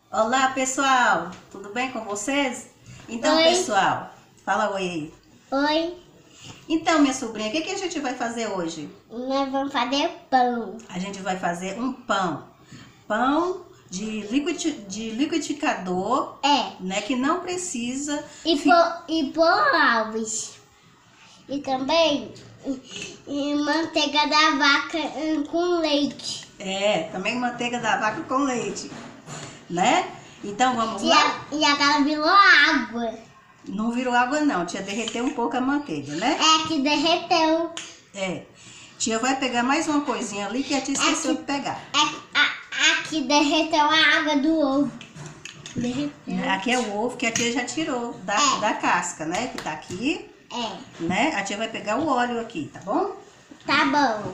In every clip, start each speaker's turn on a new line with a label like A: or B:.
A: Olá, pessoal! Tudo bem com vocês? Então,
B: Oi.
A: pessoal, fala oi aí.
B: Oi,
A: Então, minha sobrinha, o que a gente vai fazer hoje?
B: nós vamos fazer pão.
A: A gente vai fazer um pão. Pão de liquidificador,
B: É,
A: né? Que não precisa...
B: e pão Alves. E também manteiga da vaca com leite.
A: também manteiga da vaca com leite, né? Então, vamos lá?
B: E agora virou água.
A: Não virou água não, tia derreteu um pouco a manteiga, né?
B: É que derreteu.
A: Tia vai pegar mais uma coisinha ali que a tia esqueceu de pegar.
B: Aqui derreteu a água do ovo. Derreteu.
A: Aqui é o ovo que a tia já tirou da casca, né? Que tá aqui, né? A tia vai pegar o óleo aqui, tá bom?
B: Tá bom.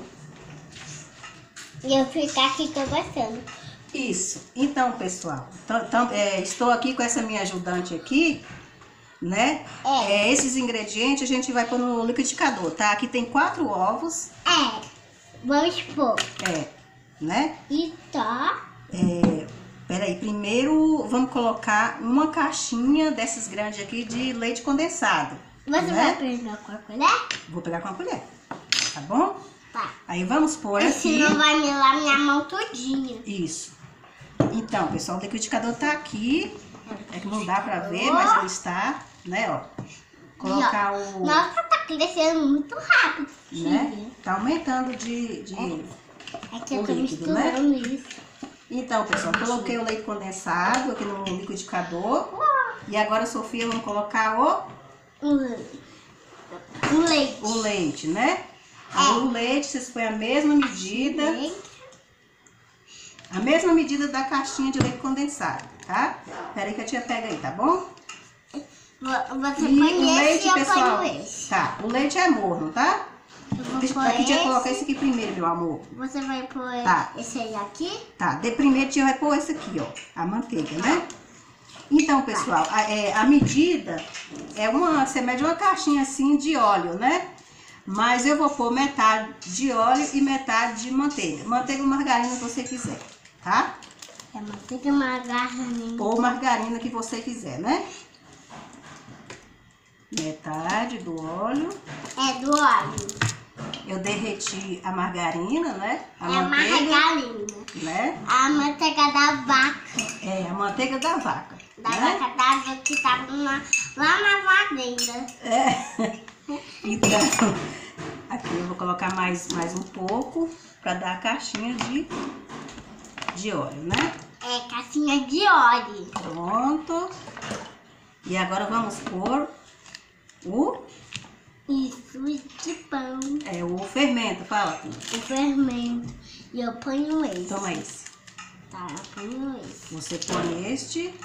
B: E eu ficar aqui conversando.
A: Isso. Então, pessoal, estou aqui com essa minha ajudante aqui, né? Esses ingredientes a gente vai pôr no liquidificador, tá? Aqui tem 4 ovos.
B: Vamos pôr.
A: Né?
B: E tá.
A: Peraí, primeiro vamos colocar uma caixinha dessas grandes aqui de leite condensado.
B: Você vai pegar com a colher?
A: Vou pegar com a colher, tá bom?
B: Tá.
A: Aí vamos pôr aqui.
B: Senão vai melar minha mão todinha.
A: Isso. Então, pessoal, o liquidificador tá aqui. É que não dá pra ver, mas ele está, né, ó. Colocar o...
B: Nossa, tá crescendo muito rápido,
A: né?
B: filha.
A: Tá aumentando de
B: É que eu
A: o
B: tô
A: líquido, né?
B: misturando isso.
A: Então, pessoal, coloquei o leite condensado aqui no liquidificador. E agora, a Sofia, vamos colocar
B: O leite.
A: o leite, né? O leite, vocês põem a mesma medida. A mesma medida da caixinha de leite condensado, tá? Pera aí que a tia pega aí, tá bom?
B: Você
A: E
B: põe
A: o
B: esse
A: leite,
B: e eu
A: pessoal,
B: ponho esse.
A: tá, o leite é morno, tá?
B: Eu vou
A: Deixa
B: pôr
A: aqui, tia,
B: esse.
A: colocar esse aqui primeiro, meu amor.
B: Você vai pôr
A: Tá.
B: esse aí aqui?
A: Tá, de primeiro tia vai pôr esse aqui, ó, a manteiga, né? Então, pessoal, a medida é você mede uma caixinha assim de óleo, né? Mas eu vou pôr metade de óleo e metade de manteiga. Manteiga ou margarina se você quiser, tá?
B: É manteiga, margarina.
A: Ou margarina que você quiser, né? Metade do óleo.
B: É do óleo.
A: Eu derreti a margarina, né? A
B: É a
A: manteiga,
B: margarina.
A: né?
B: A manteiga da vaca.
A: A manteiga da vaca.
B: Da
A: né?
B: vaca d'água que tava lá na fazenda.
A: Então, aqui eu vou colocar mais um pouco para dar a caixinha de óleo, né?
B: É caixinha de óleo.
A: Pronto. E agora vamos pôr
B: Isso de pão.
A: o fermento, fala.
B: O fermento. E eu ponho esse.
A: Toma esse.
B: Tá, eu ponho esse.
A: Você põe este.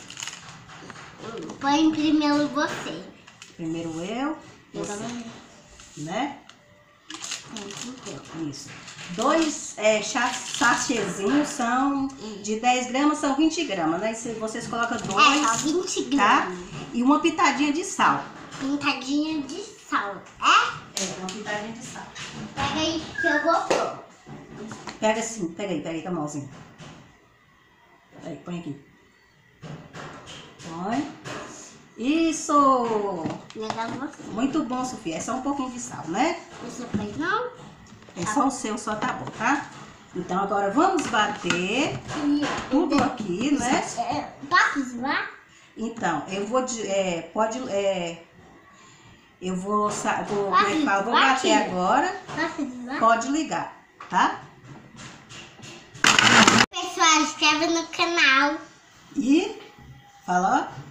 B: Põe primeiro você.
A: Primeiro eu.
B: Eu
A: Você,
B: também.
A: né?
B: Entendeu?
A: Isso. 2 sachêzinhos são de 10 gramas, são 20 gramas, né? E vocês colocam 2,
B: Só 20
A: tá?
B: gramas.
A: E uma pitadinha de sal.
B: Pintadinha de sal.
A: Uma pitadinha de sal.
B: Pega aí que eu vou pôr.
A: Pega assim, pega aí com a mãozinha. Aí, põe aqui. Põe. Isso!
B: Legal você.
A: Muito bom, Sofia. É só um pouquinho de sal, né?
B: Você faz não?
A: É só o seu, só tá bom, tá? Então agora vamos bater tudo aqui, né?
B: Posso zoar?
A: Então, eu vou, eu vou como é que fala? Vou bater agora,
B: Posso zoar?
A: pode ligar, tá?
B: Pessoal, inscreve no canal.
A: E, fala, ó,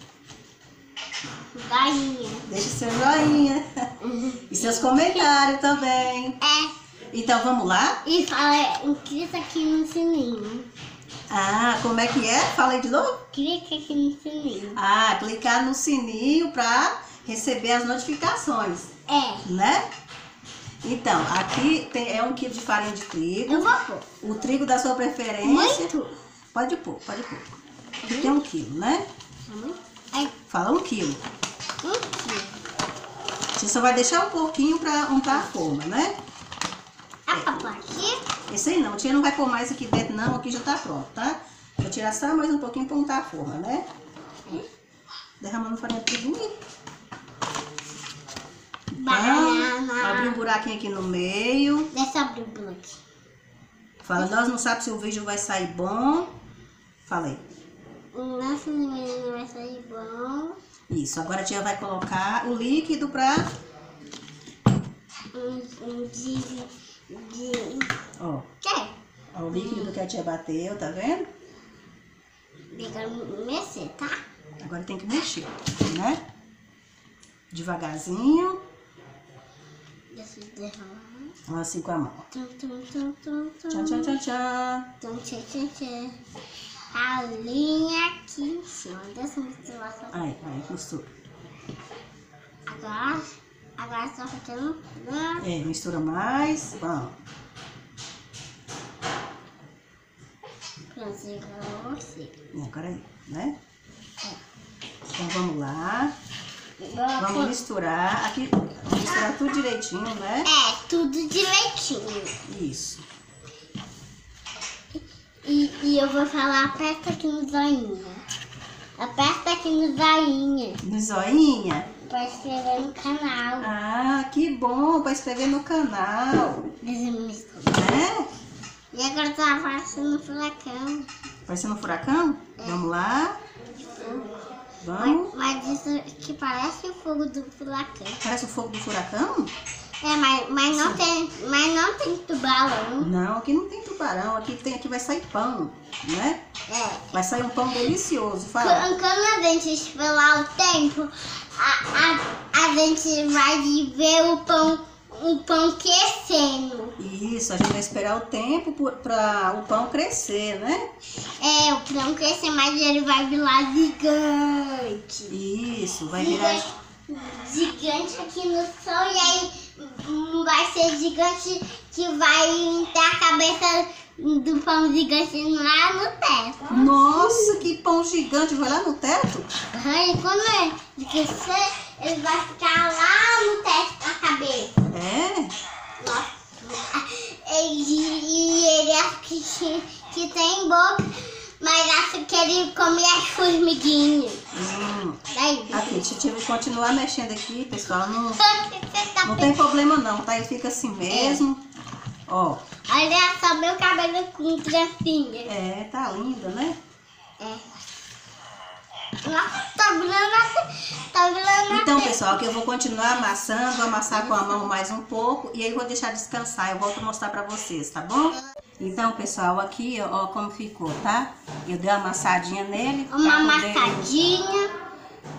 B: Joinha.
A: deixa seu joinha e seus comentários também. Então, vamos lá?
B: E fala, clica aqui no sininho.
A: Como é que é? Fala aí de novo.
B: Clica aqui no sininho.
A: Clicar no sininho para receber as notificações, né? Então, aqui é 1 kg de farinha de trigo.
B: Eu vou pôr.
A: O trigo da sua preferência.
B: Muito?
A: Pode pôr, pode pôr. Aqui tem 1 kg, né? Fala 1 kg.
B: 1 quilo.
A: Você só vai deixar um pouquinho para untar a forma, né?
B: Dá pra pôr aqui?
A: Esse aí não, tia não vai pôr mais aqui dentro não, aqui já tá pronto, tá? vou tirar só mais um pouquinho pra untar a forma, né? Derramando farinha tudo. Então, abrir um buraquinho aqui no meio.
B: Deixa eu abrir o bloco.
A: Fala, nós não sabemos se o vídeo vai sair bom. Fala aí.
B: Nossa, menina, vai sair bom.
A: Isso, agora a tia vai colocar o líquido pra... Ó,
B: Quer?
A: ó, o líquido que a tia bateu, tá vendo?
B: Tem que mexer, tá?
A: Agora tem que mexer, né? Devagarzinho.
B: Deixa eu derramar.
A: Assim com a mão.
B: Tum, tum, tum, tum, tum.
A: Tchan, tchan, tchan, tchan.
B: Tum, tchê, tchê, tchê. A linha aqui em cima. Deixa eu misturar só.
A: Aí, mistura.
B: Agora só fazendo.
A: É, mistura mais. Bom.
B: Pronto, agora você.
A: Agora aí, né? Então vamos lá. Vamos misturar. Aqui, misturar tudo direitinho, né?
B: É, tudo direitinho.
A: Isso.
B: E eu vou falar, aperta aqui no zoinho. Aperta aqui no zoinho.
A: No zoinha?
B: Pra inscrever no canal.
A: Ah, que bom, pra inscrever no canal. Né?
B: E agora tá aparecendo um furacão.
A: Parecendo um furacão? Vamos lá. Vamos.
B: Mas isso que parece o fogo do furacão.
A: Parece o fogo do furacão?
B: É, mas não tem tubarão.
A: Não, aqui não tem tubarão. Aqui vai sair pão, né?
B: É.
A: Vai sair um pão delicioso. Fala.
B: Quando a gente esperar o tempo, a gente vai ver o pão crescendo.
A: Isso, a gente vai esperar o tempo para o pão crescer, né?
B: É, o pão crescer, mas ele vai virar gigante.
A: Isso, vai virar...
B: Gigante aqui no sol, e aí vai ser gigante que vai ter a cabeça do pão gigante lá no teto.
A: Nossa, que pão gigante! Vai lá no teto?
B: E quando ele crescer, ele vai ficar lá no teto com a cabeça.
A: É?
B: Nossa. E ele acha que tem boca, mas acha que ele come as formiguinhas. Daí.
A: Aqui, deixa eu continuar mexendo aqui, pessoal. Não tem problema não, tá? Ele fica assim mesmo. Ó.
B: Olha só meu cabelo com trancinha.
A: É, tá linda, né?
B: É. Nossa, tá virando
A: Então, pessoal, aqui eu vou continuar amassando, vou amassar com a mão mais um pouco e aí vou deixar descansar. Eu volto a mostrar pra vocês, tá bom? Então, pessoal, aqui, ó, como ficou, tá? Eu dei uma amassadinha nele.
B: uma amassadinha.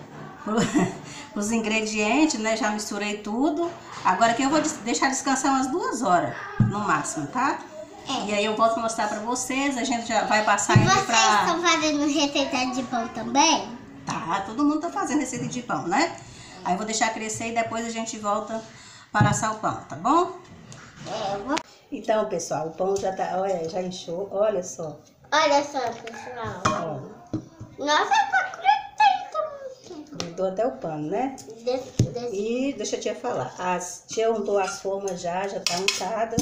A: Os ingredientes, né? Já misturei tudo. Agora aqui eu vou deixar descansar umas 2 horas, no máximo, tá?
B: É.
A: E aí eu volto a mostrar pra vocês. A gente já vai passar
B: E
A: ainda
B: vocês
A: pra...
B: estão fazendo receita de pão também?
A: Tá, todo mundo tá fazendo receita de pão, né? Aí eu vou deixar crescer e depois a gente volta para assar o pão, tá bom?
B: É, eu vou...
A: Então, pessoal, o pão já tá, olha, já inchou, olha só.
B: Olha só, pessoal.
A: Ó,
B: Nossa, tá crescendo.
A: grudou até o pano, né? E deixa eu te falar, tia untou as formas já tá untada.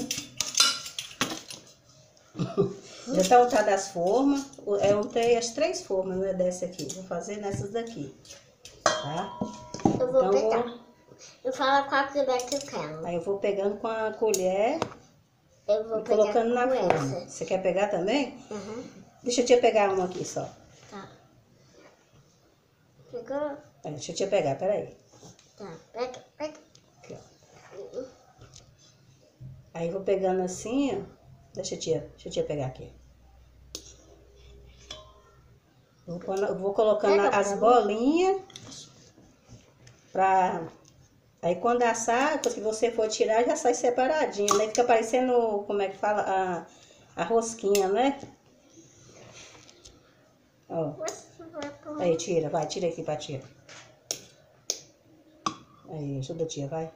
A: Já tá untada as formas. Eu untei as 3 formas, né, dessa aqui. Vou fazer nessas daqui, tá?
B: Eu vou
A: Então,
B: pegar. Eu falo qual colher que eu quero.
A: Aí eu vou pegando com a colher
B: Eu vou
A: e
B: pegar
A: colocando na
B: com
A: forma.
B: essa.
A: Você quer pegar também?
B: Uhum.
A: Deixa eu te pegar uma aqui só.
B: Tá. Pegou?
A: Deixa eu te pegar, peraí.
B: Tá. Pega.
A: Aqui, ó. Aí eu vou pegando assim, ó. Deixa eu te pegar aqui. Vou colocando as bolinhas pra... Aí quando assar, depois que você for tirar, já sai separadinho, né? Fica parecendo, como é que fala, a rosquinha, né? Ó. Aí, tira aqui pra tia. Aí, ajuda a tia, vai.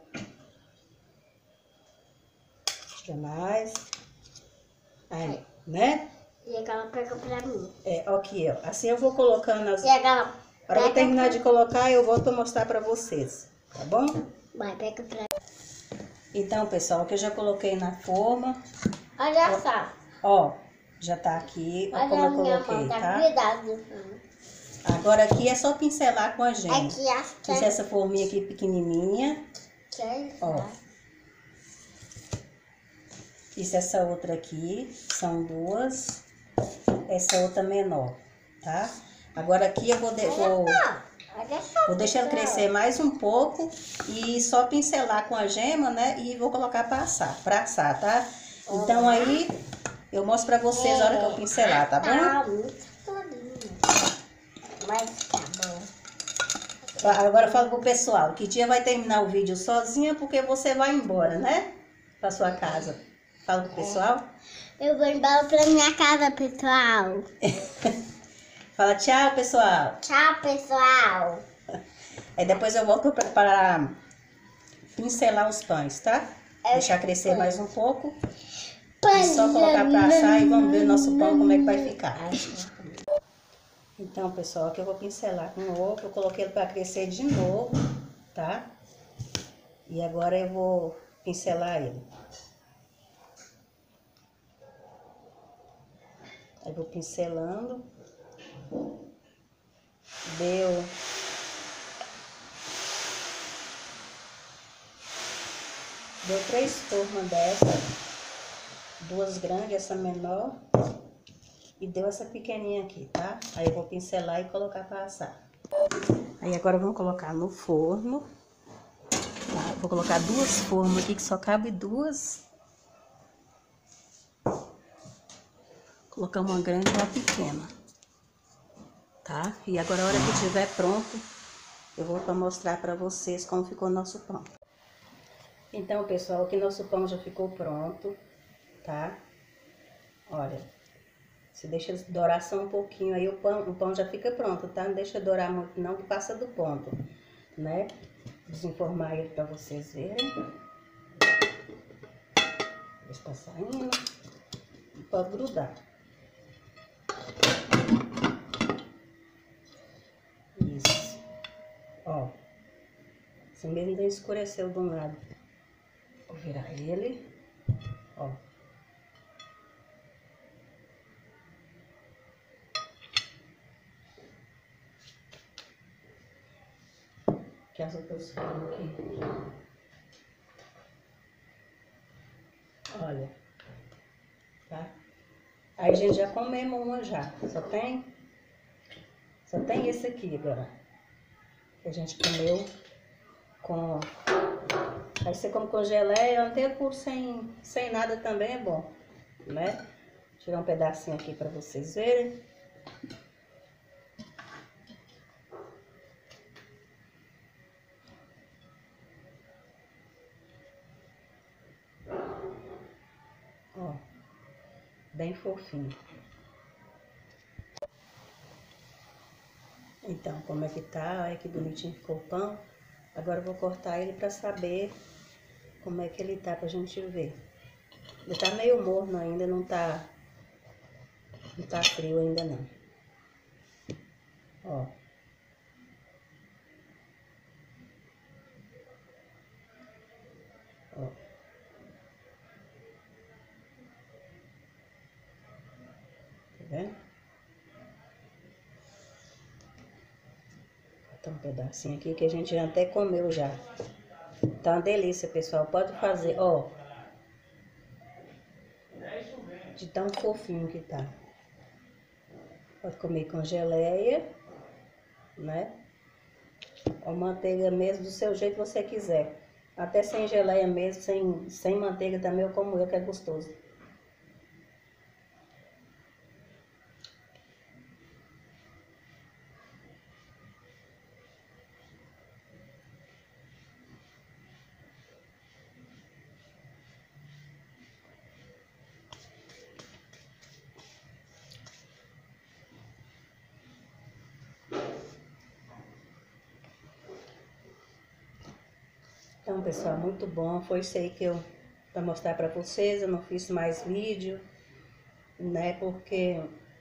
A: Tira mais. Aí, né?
B: E agora pega pra mim.
A: É, aqui, ó. Assim eu vou colocando as...
B: E agora...
A: Para eu terminar de colocar, eu volto a mostrar pra vocês, tá bom?
B: Vai, pega pra...
A: Então, pessoal, que eu já coloquei na forma.
B: Olha só.
A: Ó, Já tá aqui, ó,
B: Olha
A: como
B: a
A: eu
B: minha
A: coloquei,
B: mão, tá
A: tá?
B: cuidado.
A: Agora aqui é só pincelar com a gema.
B: Aqui acho que
A: Fiz essa forminha aqui pequenininha. Ó. Fiz essa outra aqui, são duas. Essa outra menor, tá? Agora aqui eu vou deixar ela crescer mais um pouco e só pincelar com a gema, né? E vou colocar pra assar, tá? Então aí eu mostro pra vocês a hora que eu pincelar, tá bom?
B: Tá muito florinho. Mas tá bom.
A: Agora fala pro pessoal, que dia vai terminar o vídeo sozinha porque você vai embora, né? Pra sua casa. Fala pro pessoal.
B: Eu vou embora pra minha casa, pessoal.
A: Fala tchau, pessoal.
B: Tchau, pessoal.
A: Aí depois eu volto para pincelar os pães, tá? Deixar crescer mais um pouco. E só colocar pra assar e vamos ver o nosso pão como é que vai ficar. Então, pessoal, aqui eu vou pincelar com o outro. Eu coloquei ele para crescer de novo, tá? E agora eu vou pincelar ele. Aí vou pincelando. Deu 3 formas dessa. 2 grandes, essa menor. E deu essa pequenininha aqui, tá? Aí eu vou pincelar e colocar para assar. Aí agora vamos colocar no forno. Tá? Vou colocar 2 formas aqui, que só cabe 2. Colocar uma grande e uma pequena. Tá? E agora a hora que estiver pronto, eu vou mostrar para vocês como ficou o nosso pão. Então, pessoal, aqui nosso pão já ficou pronto, tá? Olha. Você deixa dourar só um pouquinho, aí o pão já fica pronto, tá? Não deixa dourar muito não, que passa do ponto, né? Desenformar ele pra vocês verem. Está saindo. E pode grudar. Isso. Ó. Assim mesmo não escureceu do lado. Vou virar ele. Ó. Que as outras formas aqui. Olha. Tá? Aí a gente já comemos uma já. Só tem esse aqui agora. Que a gente comeu com... Aí você come com geleia, até por sem nada também é bom, né? Vou tirar um pedacinho aqui pra vocês verem. Ó, bem fofinho. Então, como é que tá? Olha que bonitinho ficou o pão. Agora eu vou cortar ele pra saber como é que ele tá, pra gente ver. Ele tá meio morno ainda, não tá frio ainda não. Ó. Ó. Tá vendo? Tá um pedacinho aqui que a gente já até comeu já. Tá uma delícia, pessoal. Pode fazer, ó. De tão fofinho que tá. Pode comer com geleia, né? Ou manteiga mesmo, do seu jeito que você quiser. Até sem geleia mesmo, sem manteiga também, eu como eu, que é gostoso. Então, pessoal, muito bom. Foi isso aí que eu para mostrar para vocês. Eu não fiz mais vídeo, né? Porque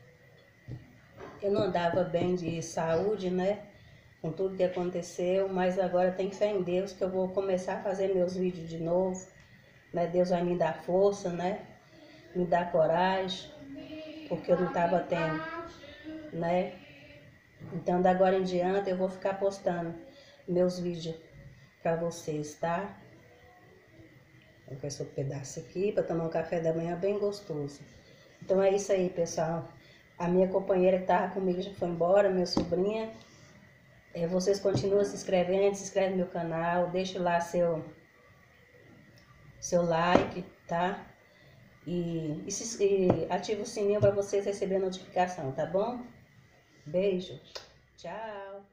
A: eu não andava bem de saúde, né? Com tudo que aconteceu, mas agora tem fé em Deus que eu vou começar a fazer meus vídeos de novo, né? Deus vai me dar força, né? Me dar coragem, porque eu não tava tendo, né? Então, da agora em diante, eu vou ficar postando meus vídeos pra vocês, tá? Eu quero esse pedaço aqui para tomar um café da manhã bem gostoso. Então é isso aí, pessoal. A minha companheira que tava comigo já foi embora, minha sobrinha. Vocês continuam se inscrevendo, se inscreve no meu canal, deixa lá seu like, tá? E ativa o sininho para vocês receberem a notificação, tá bom? Beijo, tchau!